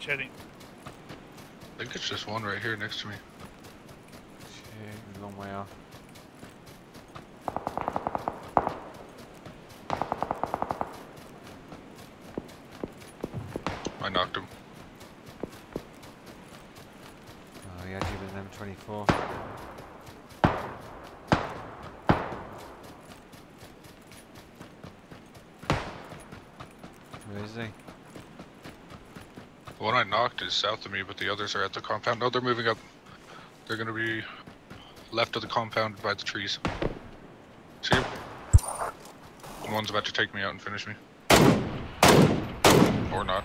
heading? I think it's just one right here next to me. Shit, a long way off. I knocked him. Oh, he had you with an M24. Where is he? The one I knocked is south of me, but the others are at the compound. No, they're moving up. They're gonna be left of the compound by the trees. See him? And one's about to take me out and finish me. Or not.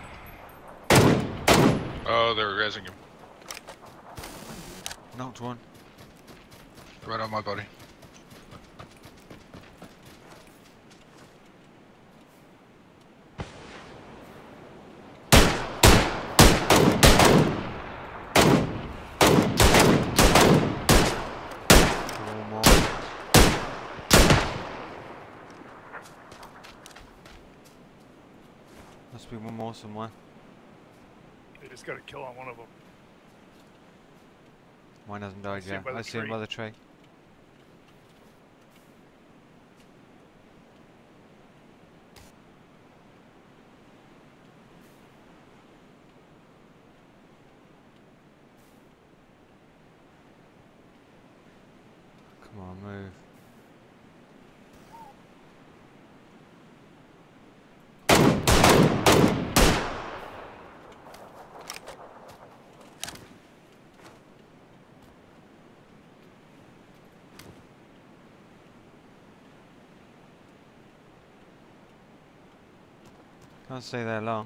Oh, they're rezzing him. Knocked one. Right on my body. One more. Must be one more somewhere. They just got a kill on one of them. Mine hasn't died See him yet. by the I see him tree. by the tree. Come on, move. Can't stay there long.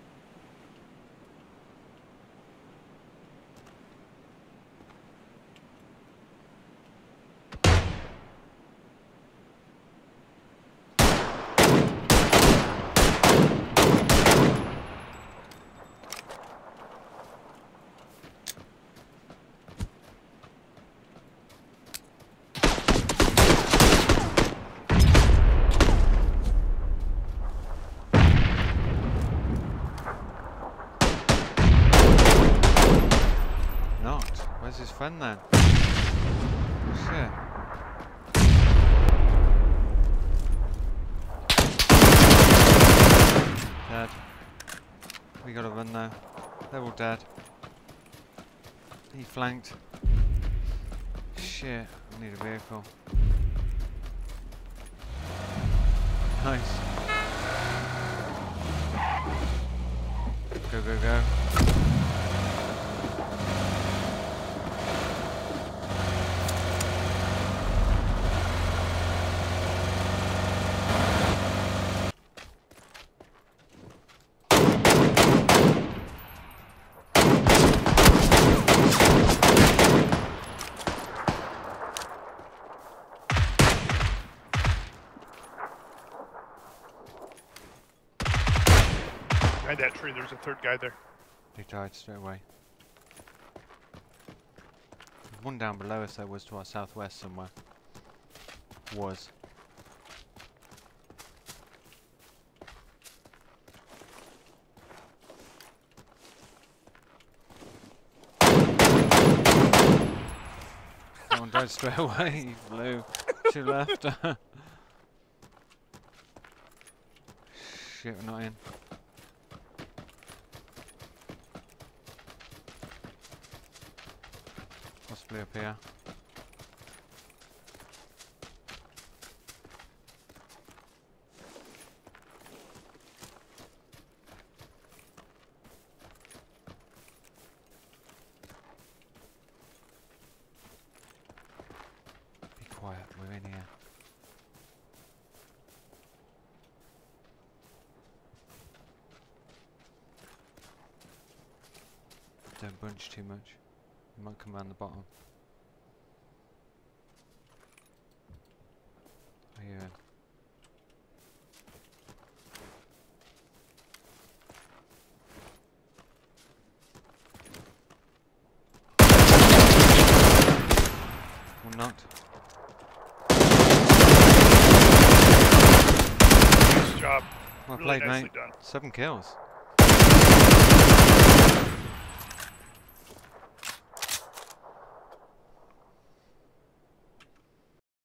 Knocked. Where's his friend then? Shit. Dead. We gotta run now. They're all dead. He flanked. Shit. I need a vehicle. Nice. Go, go, go. Behind that tree, there's a third guy there. He died straight away. There's one down below us that was to our southwest somewhere. Was. That one died straight away. He flew. Two left. Shit, we're not in. Possibly up here. Be quiet, we're in here. Don't bunch too much. You might come around the bottom. Are you in? One knocked. Nice job. Well Really played, nicely mate. done. 7 kills.